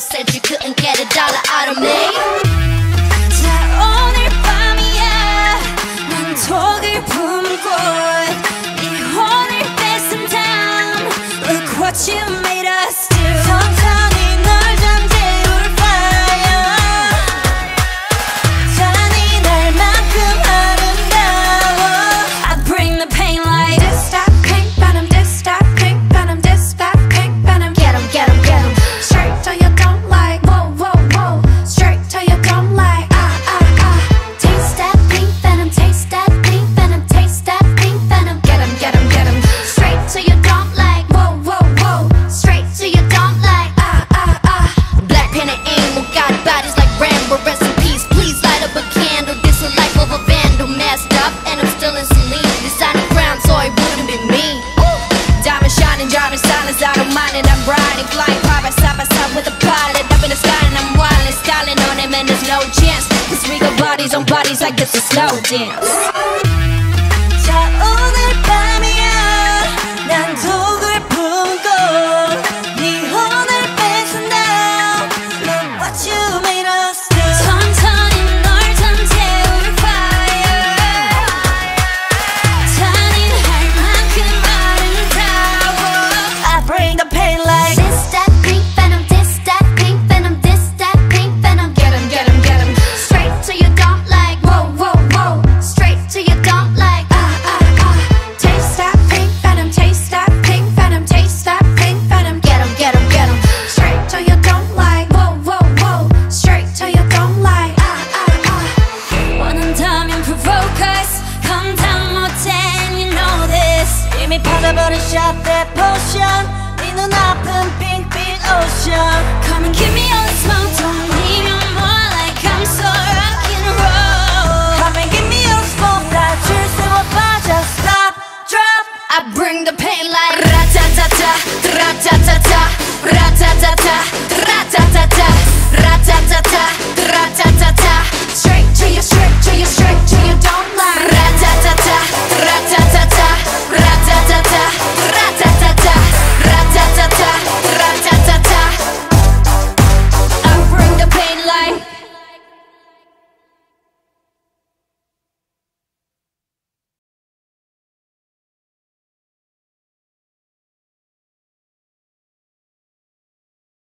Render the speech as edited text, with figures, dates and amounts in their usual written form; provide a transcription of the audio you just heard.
said you couldn't get a dollar out of me. 자 오늘 밤이야 난 독을 품고 네 혼을 뺏은 다음 Look what you made us do. 천천히 널 잠재울 fire. 사랑이 날만큼 아름다워. I bring the pain like this that pink venom, this that pink venom, this that pink venom. Get 'em, get 'em, get 'em. Straight till you don't like, whoa, whoa, whoa. Straight till you don't like, Taste that pink venom, taste that pink venom, taste that pink venom. Get 'em, get 'em, get 'em. Straight till you don't like, whoa, whoa, whoa. Straight till you don't like, Black pen and ink, we got bodies like Rambo. Rest in peace, please light up a candle. This a life of a vandal, messed up, and I'm still in saline. Designing crown, so it wouldn't be me. Diamond shining, driving silence, I don't mind it. I'm riding, flying side by side with a pilot. Up in the sky and I'm wildin', styling on him, and there's no chance. 'Cause we got bodies on bodies like this a slow dance.